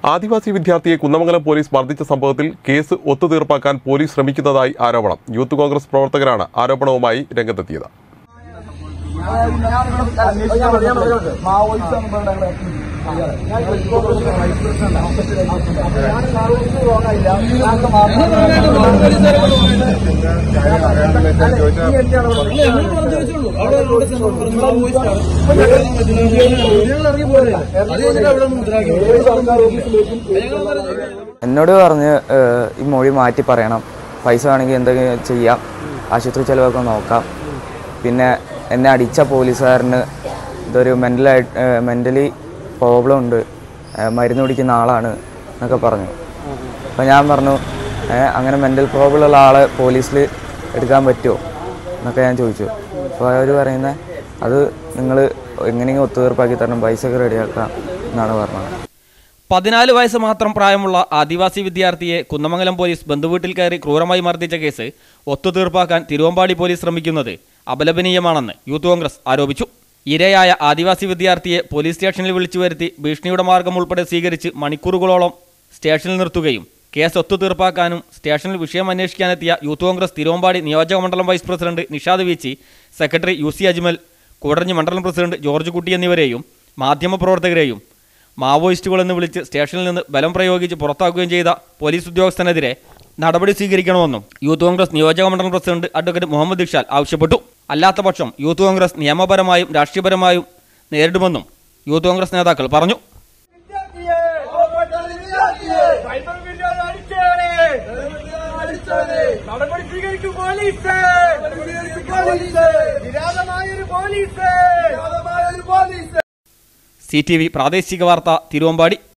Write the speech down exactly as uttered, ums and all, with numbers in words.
ആദിവാസി വിദ്യാർത്ഥിയെ കുന്നമംഗലം പോലീസ് മർദ്ദിച്ച സംഭവത്തിൽ കേസ് ഒത്തുതീർപ്പാക്കാൻ പോലീസ് ശ്രമിക്കുന്നതായി ആരോപണം. യൂത്ത് കോൺഗ്രസ് പ്രവർത്തകരാണ് ആരോപണവുമായി രംഗത്തെത്തിയത്. എന്നോട് പറഞ്ഞ് ഈ മൊഴി മാറ്റി പറയണം, പൈസ വേണമെങ്കിൽ എന്തെങ്കിലും ചെയ്യാം, ആശുപത്രി ചിലവൊക്കെ നോക്കാം, പിന്നെ എന്നെ അടിച്ച പോലീസുകാരന് ഇതൊരു മെൻ്റലായിട്ട് മെൻ്റലി പ്രോബ്ലം ഉണ്ട്, മരുന്ന് കുടിക്കുന്ന ആളാണ് എന്നൊക്കെ പറഞ്ഞു. അപ്പോൾ ഞാൻ പറഞ്ഞു, അങ്ങനെ മെൻ്റൽ പ്രോബ്ലം ഉള്ള ആളെ പോലീസിൽ എടുക്കാൻ പറ്റുമോ എന്നൊക്കെ ഞാൻ ചോദിച്ചു. അപ്പോൾ അവർ പറയുന്നത് അത് നിങ്ങൾ എങ്ങനെയെങ്കിലും ഒത്തുതീർപ്പാക്കി തരണം, പൈസ ഒക്കെ റെഡിയാക്കാം എന്നാണ് പറഞ്ഞത്. പതിനാല് വയസ്സ് മാത്രം പ്രായമുള്ള ആദിവാസി വിദ്യാർത്ഥിയെ കുന്നമംഗലം പോലീസ് ബന്ധുവീട്ടിൽ കയറി ക്രൂരമായി മർദ്ദിച്ച കേസ് ഒത്തുതീർപ്പാക്കാൻ തിരുവമ്പാടി പോലീസ് ശ്രമിക്കുന്നത് അപലപനീയമാണെന്ന് യൂത്ത് കോൺഗ്രസ് ആരോപിച്ചു. ഇരയായ ആദിവാസി വിദ്യാർത്ഥിയെ പോലീസ് സ്റ്റേഷനിൽ വിളിച്ചു വരുത്തി ഭീഷണിയുടെ മാർഗം ഉൾപ്പെടെ സ്വീകരിച്ച് മണിക്കൂറുകളോളം സ്റ്റേഷനിൽ നിർത്തുകയും കേസ് ഒത്തുതീർപ്പാക്കാനും സ്റ്റേഷനിൽ വിഷയം അന്വേഷിക്കാനെത്തിയ യൂത്ത് കോൺഗ്രസ് തിരുവമ്പാടി നിയോജക മണ്ഡലം വൈസ് പ്രസിഡന്റ് നിഷാദ് വീച്ചി, secretary U C Ajmal, Koodaranji മണ്ഡലം പ്രസിഡന്റ് ജോർജ് കുട്ടി എന്നിവരെയും മാധ്യമപ്രവർത്തകരെയും മാവോയിസ്റ്റുകളെന്ന് വിളിച്ച് സ്റ്റേഷനിൽ നിന്ന് ബലം പ്രയോഗിച്ച് പുറത്താക്കുകയും ചെയ്ത പോലീസ് ഉദ്യോഗസ്ഥനെതിരെ നടപടി സ്വീകരിക്കണമെന്നും യൂത്ത് കോൺഗ്രസ് നിയോജക മണ്ഡലം പ്രസിഡന്റ് അഡ്വക്കേറ്റ് മുഹമ്മദ് ഇഖ്ഷാൽ ആവശ്യപ്പെട്ടു. അല്ലാത്തപക്ഷം യൂത്ത് കോൺഗ്രസ് നിയമപരമായും രാഷ്ട്രീയപരമായും നേരിടുമെന്നും യൂത്ത് കോൺഗ്രസ് നേതാക്കൾ പറഞ്ഞു. സി ടി വി പ്രാദേശിക വാർത്ത തിരുവമ്പാടി.